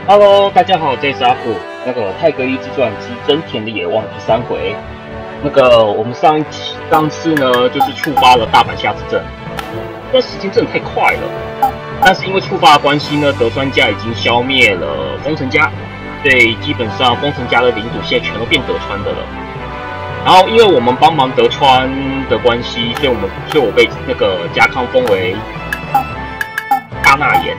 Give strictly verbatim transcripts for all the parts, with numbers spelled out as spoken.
Hello，大家好，这是阿虎。那个《泰格一之传之真田的野望》第三回。那个我们上一期上次呢，就是触发了大阪夏之阵，但时间真的太快了。但是因为触发的关系呢，德川家已经消灭了丰臣家，所以基本上丰臣家的领土现在全都变德川的了。然后因为我们帮忙德川的关系，所以我们所以我被那个家康封为大纳言。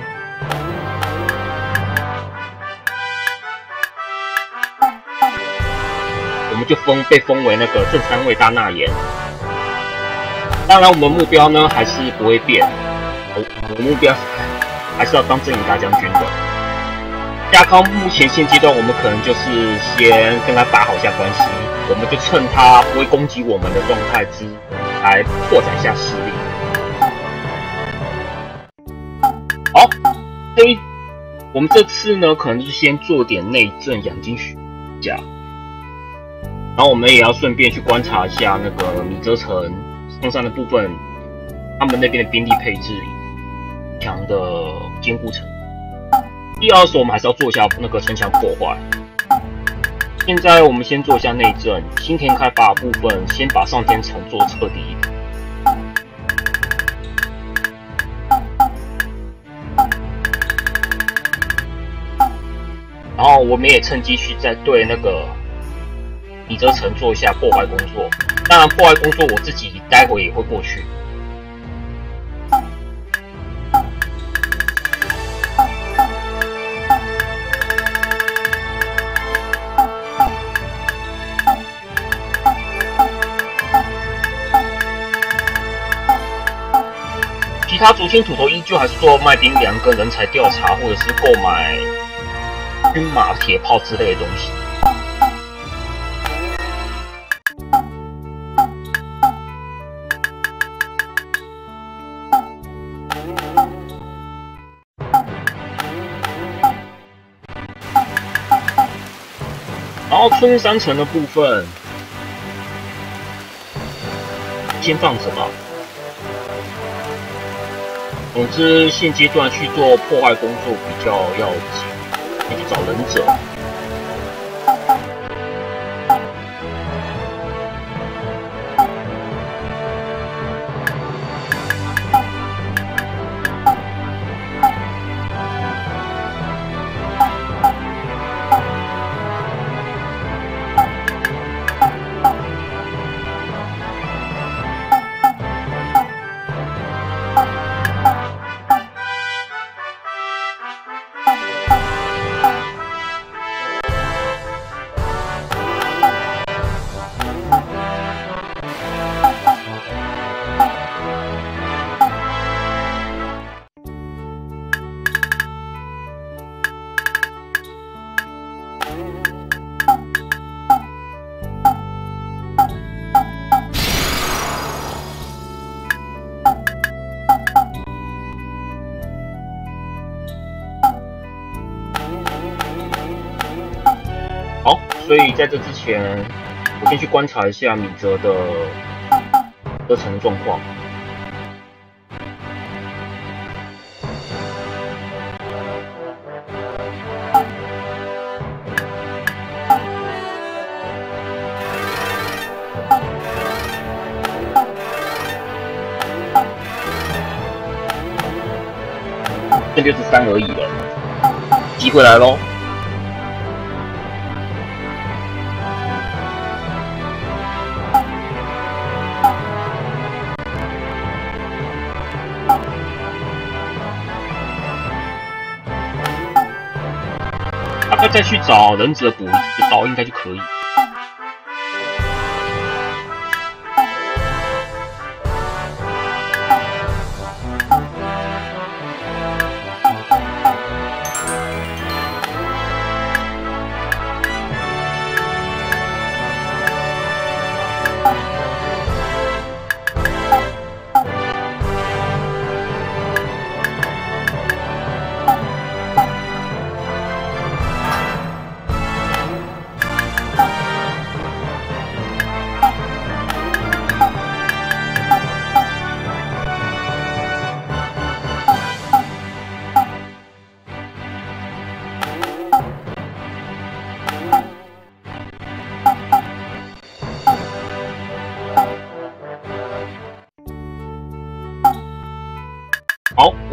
我们就封被封为那个正三位大纳言。当然，我们目标呢还是不会变，我我目标还是要当正义大将军的。家康目前现阶段，我们可能就是先跟他打好一下关系，我们就趁他不会攻击我们的状态之来扩展一下势力。好，这一我们这次呢，可能就是先做点内政养精蓄钾。然后我们也要顺便去观察一下那个米泽城上山的部分，他们那边的兵力配置强的坚固程度。第二所我们还是要做一下那个城墙破坏。现在我们先做一下内政，新田开发的部分先把上天城做彻底一点。然后我们也趁机去再对那个米泽城做一下破坏工作，当然破坏工作我自己待会也会过去。其他族亲土头依旧还是做卖兵粮跟人才调查，或者是购买军马、铁炮之类的东西。然后春山城的部分先放着吧。总之，现阶段去做破坏工作比较要紧，可以去找忍者。好，所以在这之前，我先去观察一下米泽的车程的状况。这就是三而已了，机会来喽！大概再去找忍者补一个刀，应该就可以。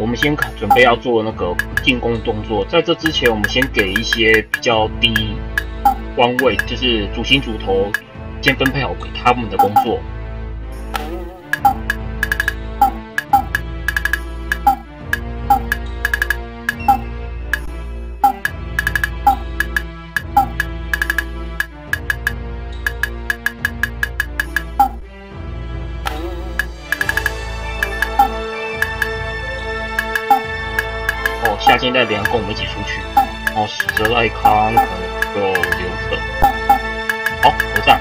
们先准备要做那个进攻动作，在这之前，我们先给一些比较低官位，就是主星主头，先分配好给他们的工作。下线带连跟我们一起出去，然后使者赖康可能就留着。好，合战。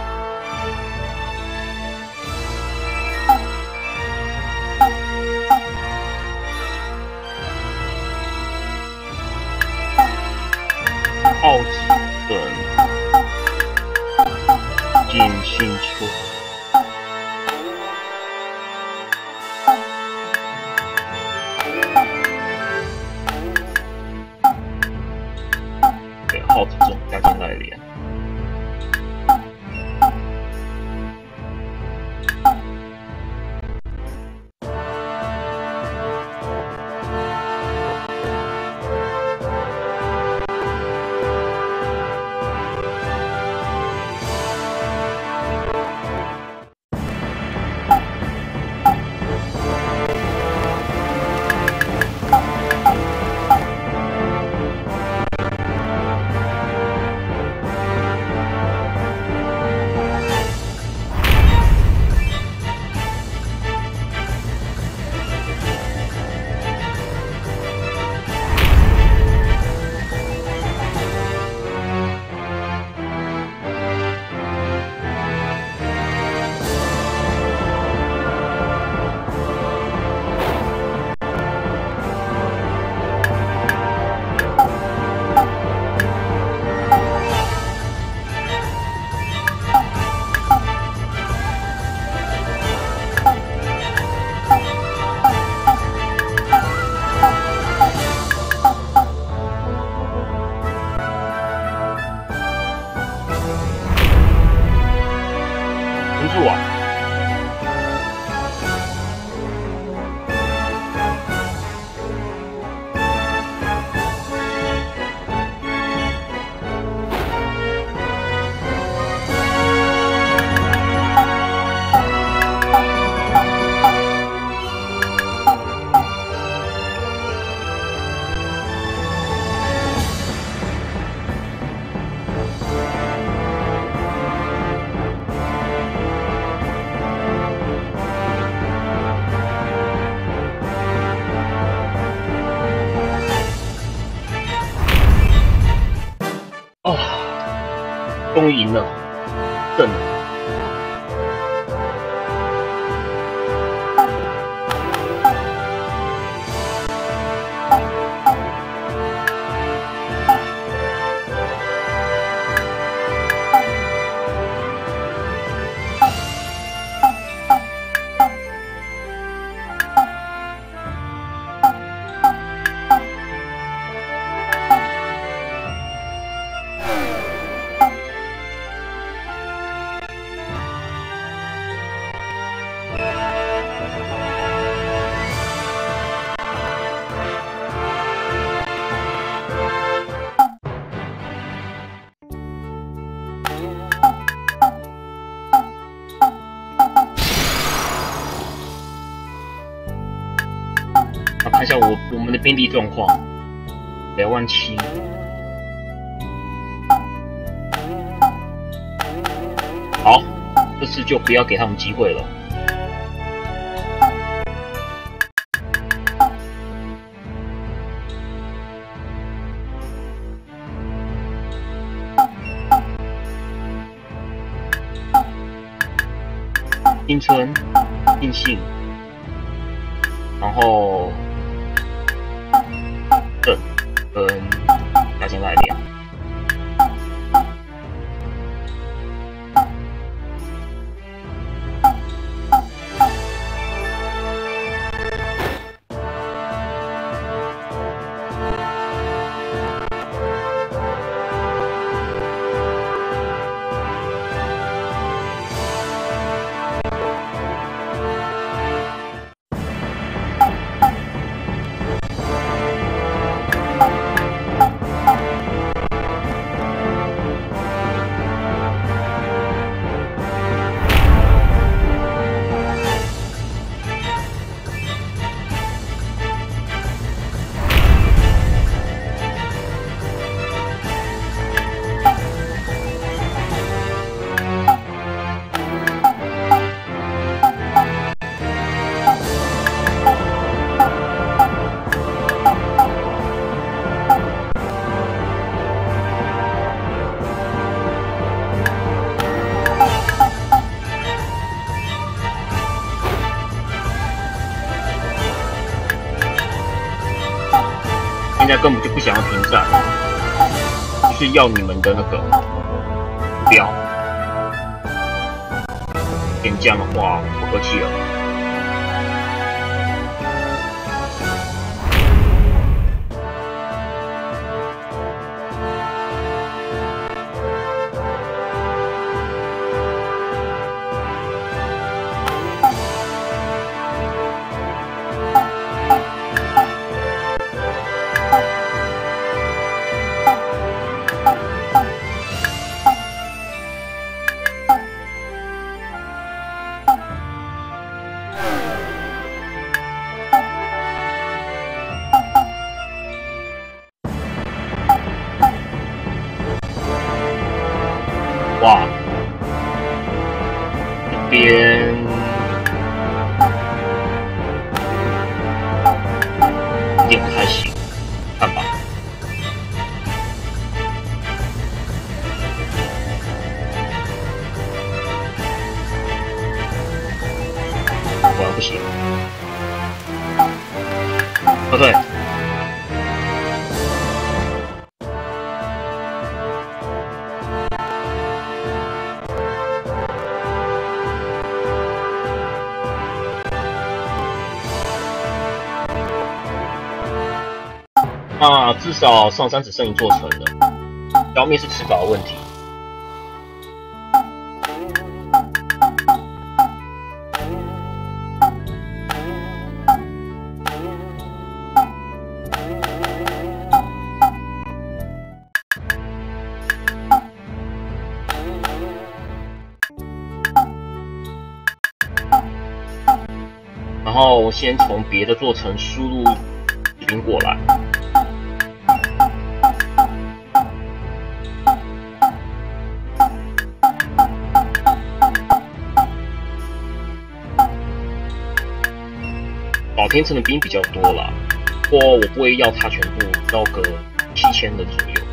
奥子等进新出。耗子这种加进来连，撑住啊！哦，终于赢了，胜了。看一下我我们的兵力状况，两万七。好，这次就不要给他们机会了。新村、印信，然后。正跟加进来连， 家根本就不想要停战，就是要你们的那个目标。点这样的话，不客气了。哇，这边有点不太行，看吧。果然不行。哦对。啊，至少上山只剩一座城了，消灭是迟早的问题。然后先从别的座城输入士兵过来。宝天城的兵比较多啦，不过我不会要它全部，要个七千的左右。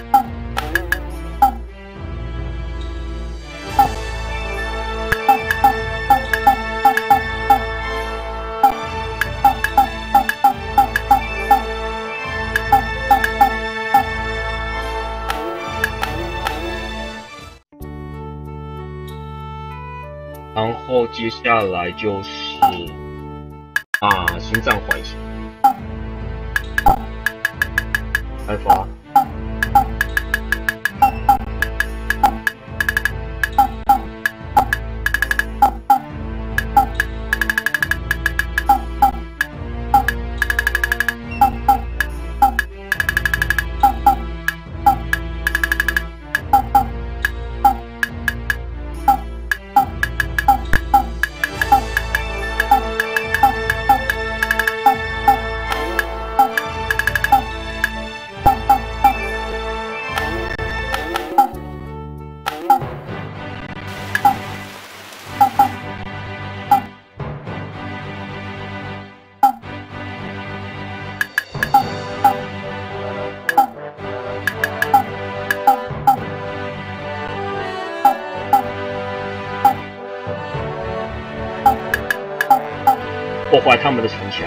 然后接下来就是啊，心脏唤醒，开发。破坏他们的城墙。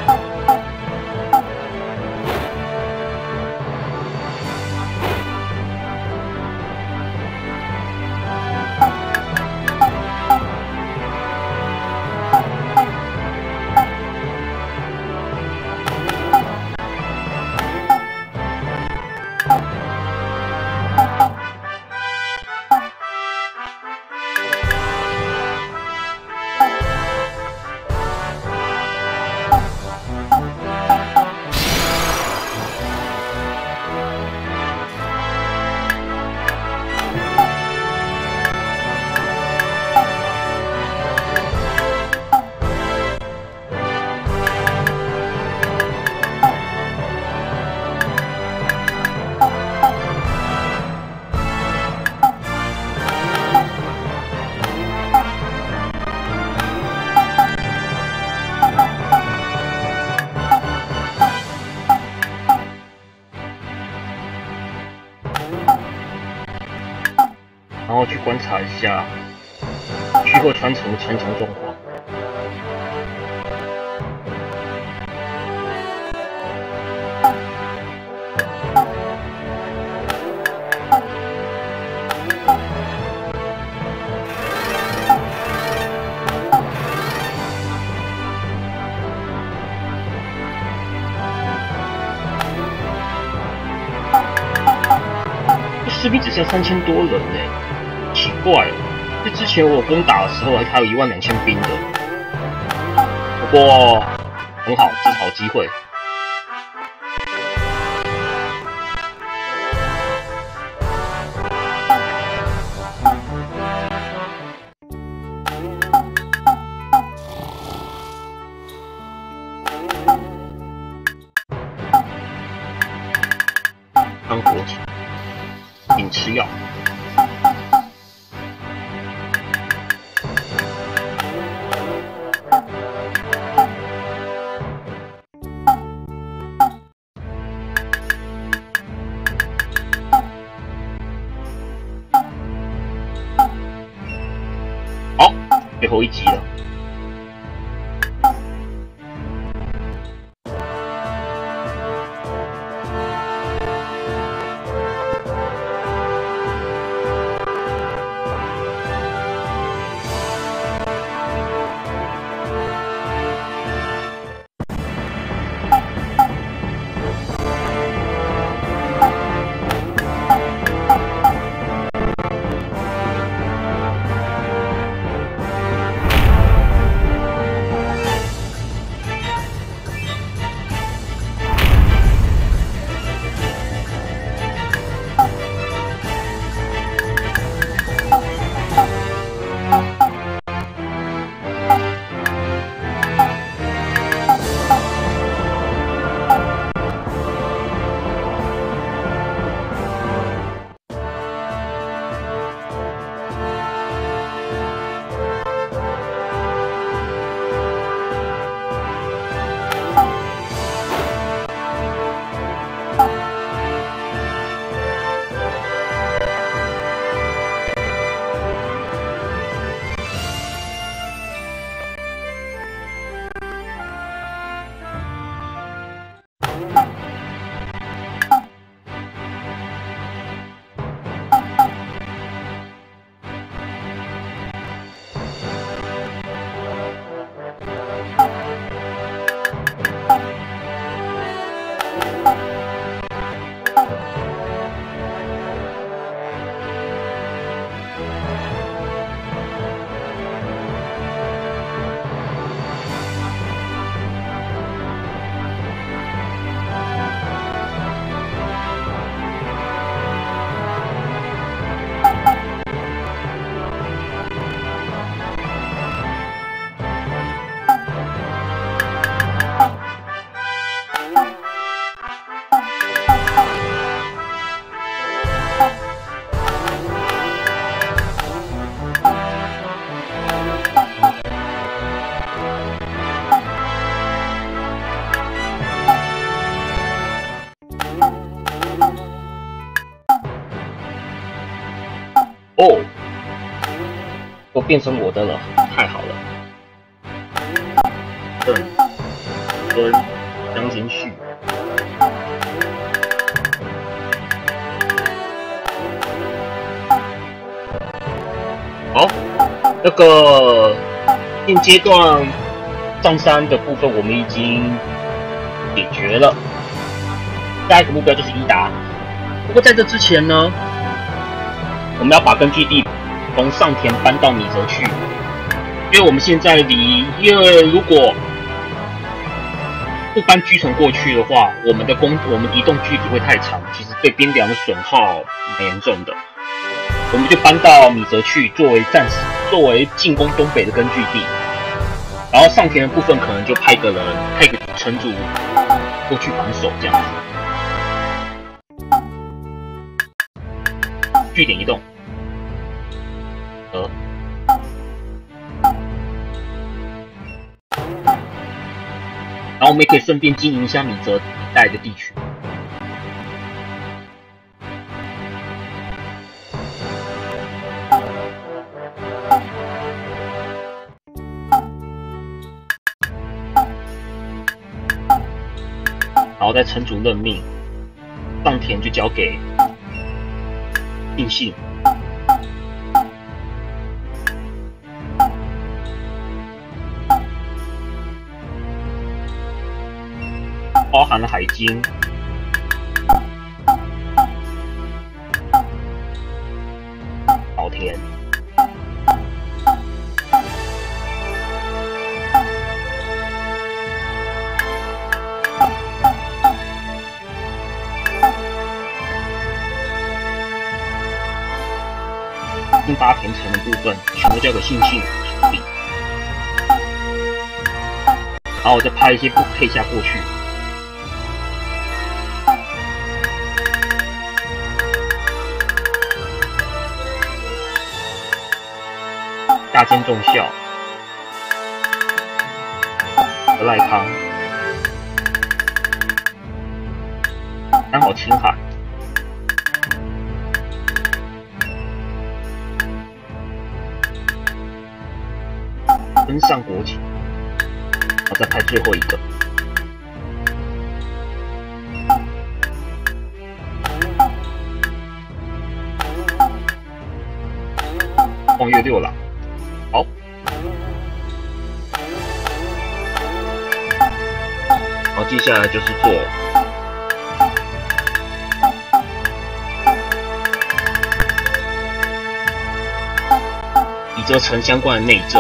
然后去观察一下虚鹤川城的城墙状况。 士兵只剩三千多人呢，奇怪了。就之前我攻打的时候，还有一万两千兵的。不过很好，这是好机会。当国体，并吃药。好，最后一集了。哦，都变成我的了，太好了！郑敦张金旭，好，那个现阶段上山的部分我们已经解决了，下一个目标就是伊达。不过在这之前呢，我们要把根据地从上田搬到米泽去，因为我们现在离，因为如果不搬居城过去的话，我们的攻我们移动距离会太长，其实对边梁的损耗蛮严重的。我们就搬到米泽去，作为战时，作为进攻东北的根据地。然后上田的部分可能就派个人，派个城主过去防守这样子。据点移动，呃，然后我们也可以顺便经营一下米泽一带的地区。然后在城主任命，上田就交给定信。包含了海金， 聊天。第八田城的部分全部交给信信处理，然后我再拍一些配下过去。大间重孝，赖康，刚好青海。登上国旗，然后再拍最后一个。望月六郎，好。好，接下来就是做以这城相关的内政。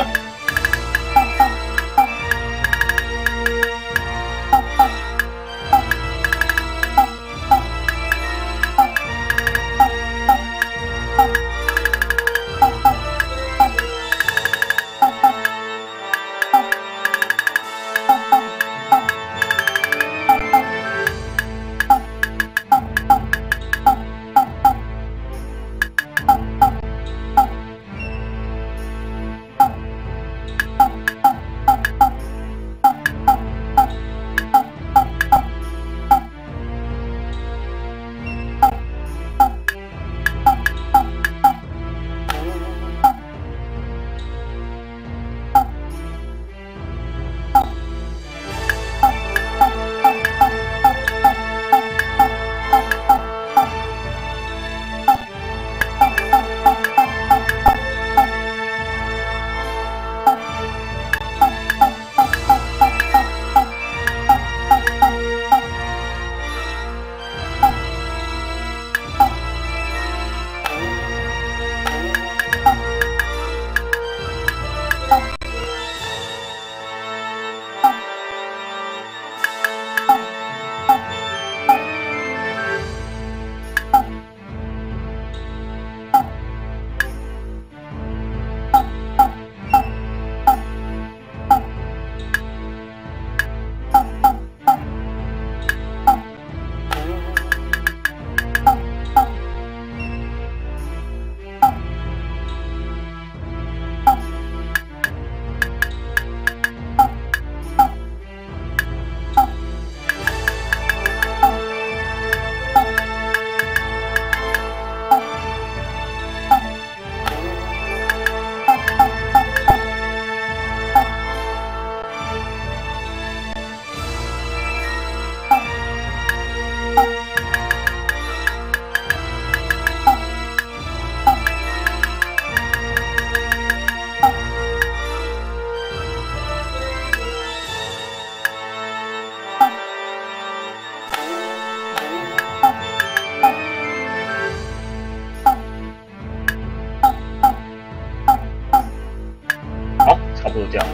就这样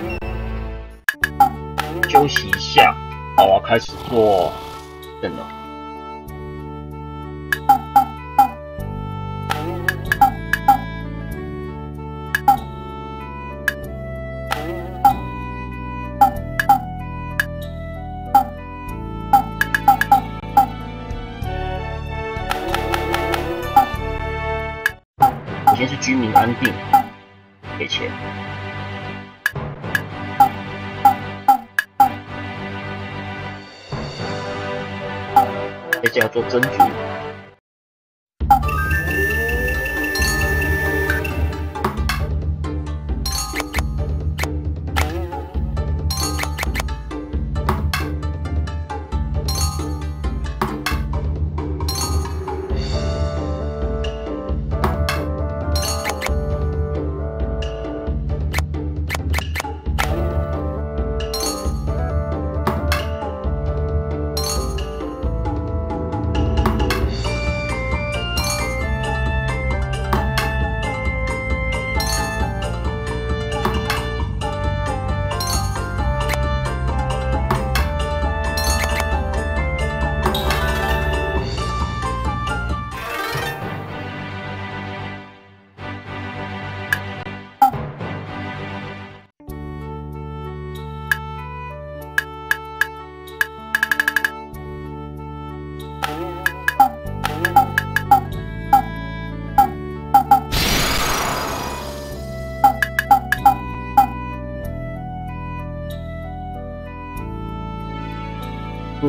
子，休息一下。好，我要开始做等了。首先是居民安定，给钱。接下来做征局。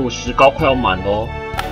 我石膏快要满喽。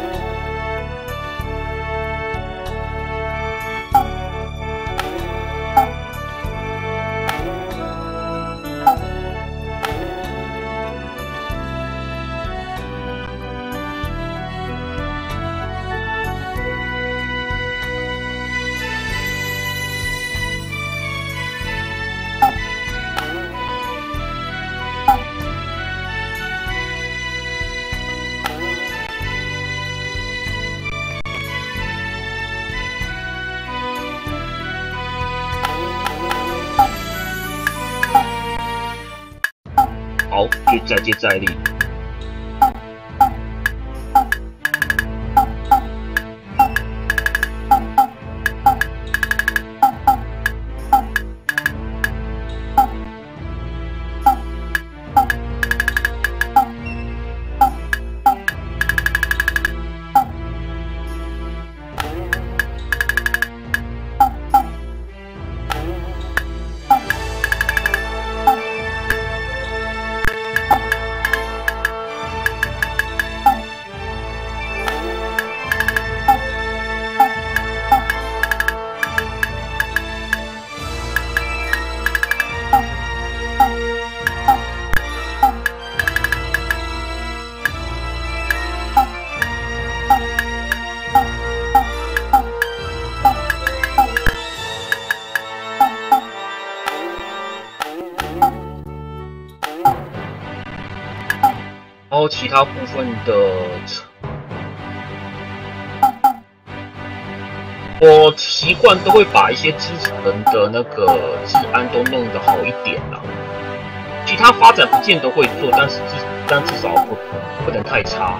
好，再接再厉。然后其他部分的，我习惯都会把一些支持人的那个治安都弄得好一点啦。其他发展不见得会做，但是至但至少不不能太差。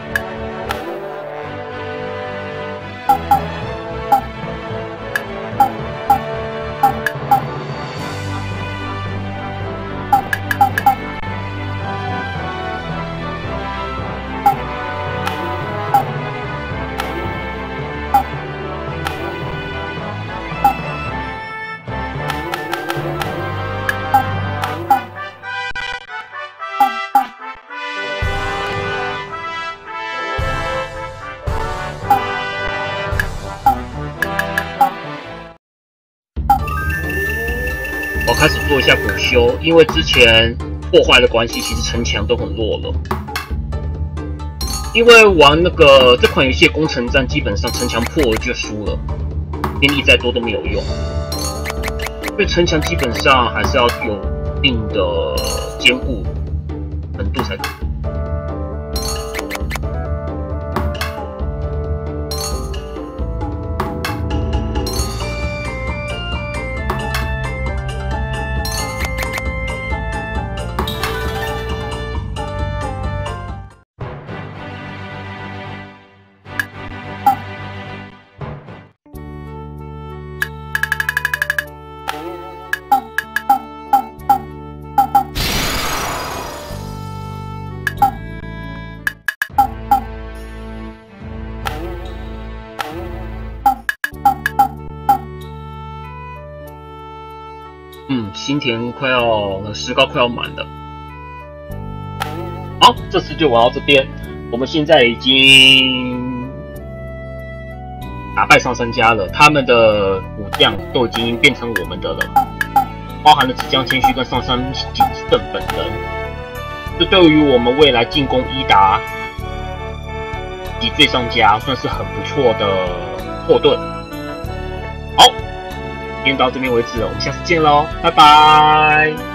我开始做一下补修，因为之前破坏的关系，其实城墙都很弱了。因为玩那个这款游戏的攻城战，基本上城墙破了就输了，兵力再多都没有用。所以城墙基本上还是要有一定的坚固程度才可以。嗯，新田快要那石膏快要满了。好，这次就玩到这边。我们现在已经打败上三家了，他们的武将都已经变成我们的了，包含了纸将千须跟上杉景胜本人。这对于我们未来进攻伊达及最上家算是很不错的后盾。好。今天到这边为止了，我们下次见喽，拜拜。